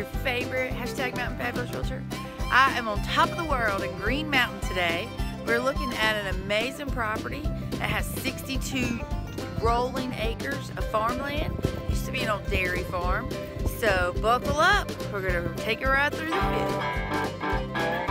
your favorite hashtag Mountain Fabulous Realtor. I am on top of the world in Green Mountain today. We're looking at an amazing property that has 62 rolling acres of farmland. Used to be an old dairy farm. So buckle up, we're gonna take a ride through the field.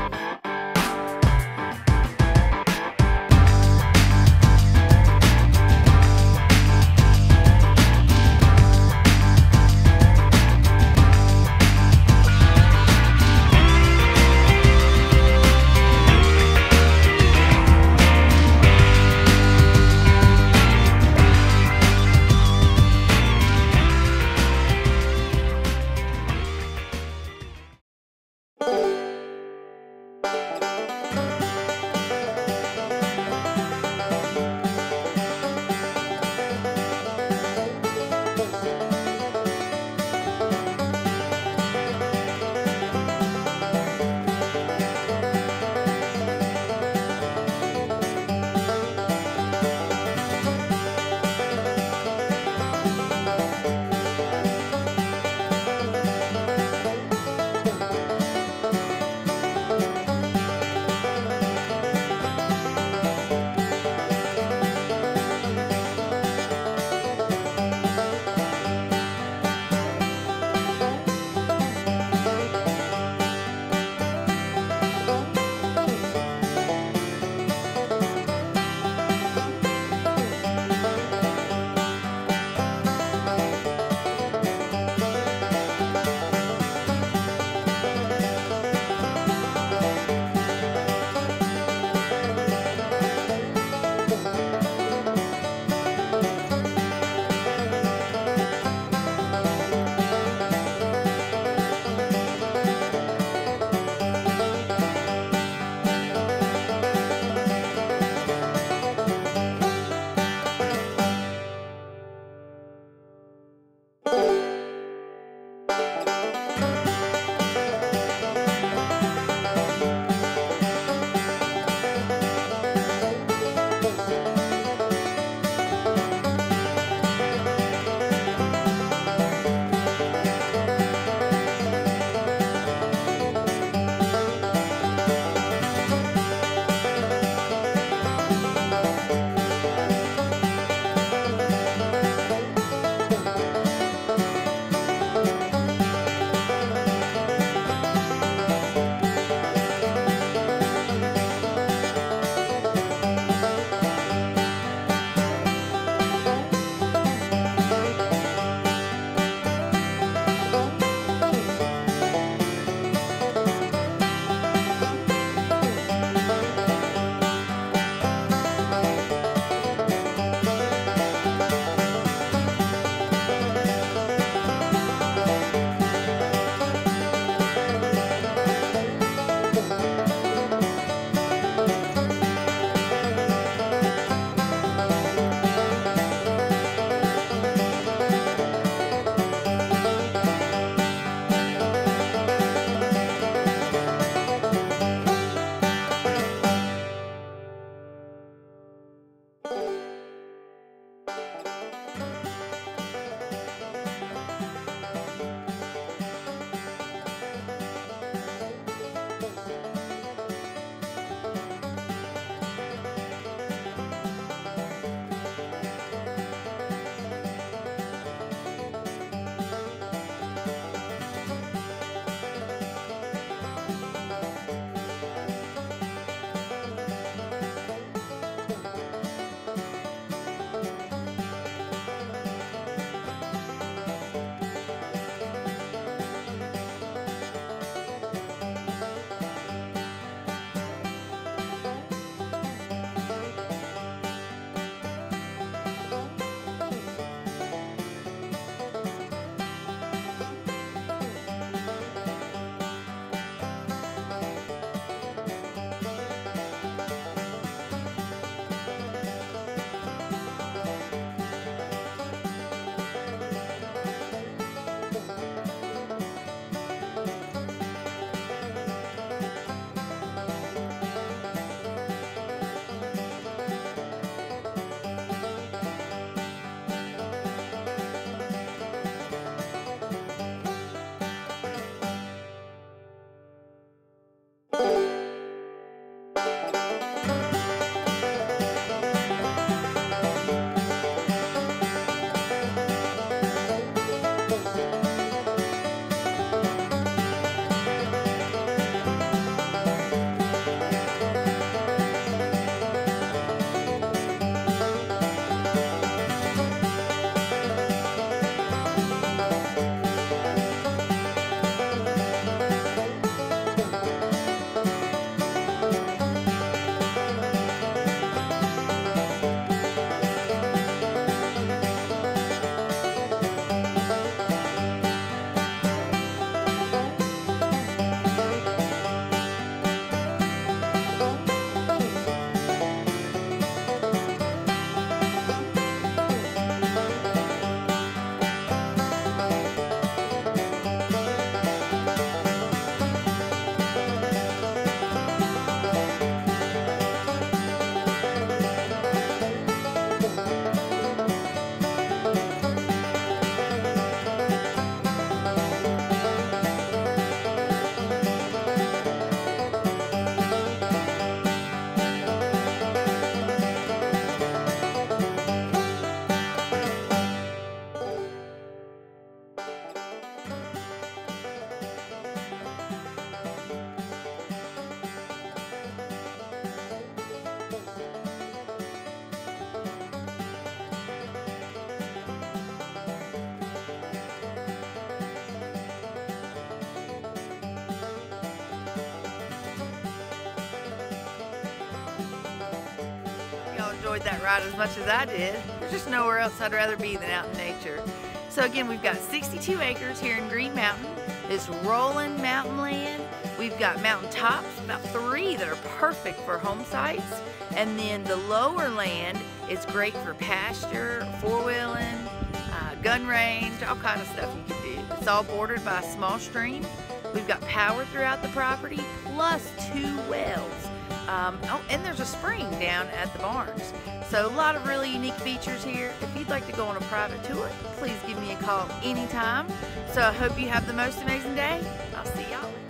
enjoyed that ride as much as I did. There's just nowhere else I'd rather be than out in nature. So again, we've got 62 acres here in Green Mountain. It's rolling mountain land. We've got mountain tops, about 3 that are perfect for home sites. And then the lower land is great for pasture, four-wheeling, gun range, all kind of stuff you can do. It's all bordered by a small stream. We've got power throughout the property, plus 2 wells. Oh, and there's a spring down at the barns. So a lot of really unique features here. If you'd like to go on a private tour, please give me a call anytime. So I hope you have the most amazing day. I'll see y'all.